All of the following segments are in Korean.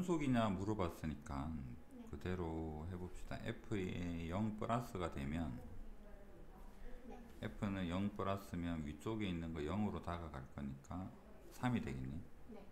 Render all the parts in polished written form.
연속이냐 물어봤으니까 네. 그대로 해봅시다. f의 0 플러스가 되면 네. f는 0 플러스면 위쪽에 있는 거 0으로 다가갈 거니까 3이 되겠네. 네.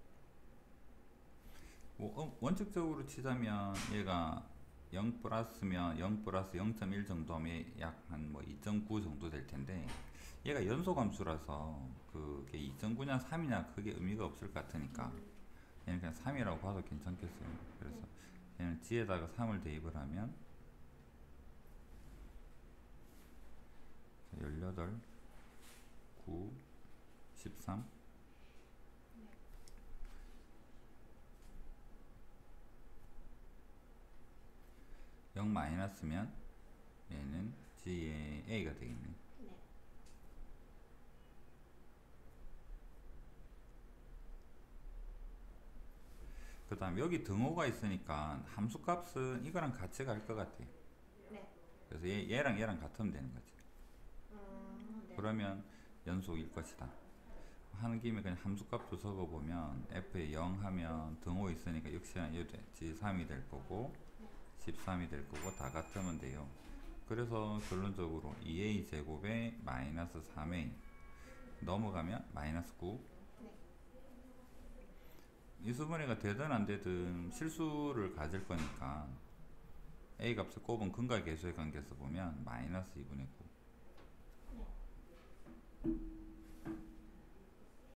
뭐 원칙적으로 치자면 얘가 0 플러스면 0 플러스 0.1 정도면 약 한 뭐 2.9 정도 될 텐데 얘가 연소함수라서 그게 2.9냐 3이냐 그게 의미가 없을 것 같으니까 얘는 그냥 3이라고 봐도 괜찮겠어요. 그래서 네. 얘는 g에다가 3을 대입을 하면 18, 9, 13 네. 0 마이너스면 얘는 g의 a가 되겠네. 네. 그 다음 여기 등호가 있으니까 함수값은 이거랑 같이 갈 것 같아. 네. 그래서 얘랑 얘랑 같으면 되는 거지. 네. 그러면 연속일 것이다 하는 김에 그냥 함수값도 적어보면 f에 0 하면 등호 있으니까 역시나 얘도 g3이 될 거고 13이 될 거고 다 같으면 돼요. 그래서 결론적으로 2a 제곱에 마이너스 3a 넘어가면 마이너스 9. 네. 이수분해가 되든 안 되든 실수를 가질 거니까 a 값을 꼽은 근과 계수의 관계에서 보면 마이너스 2분의 9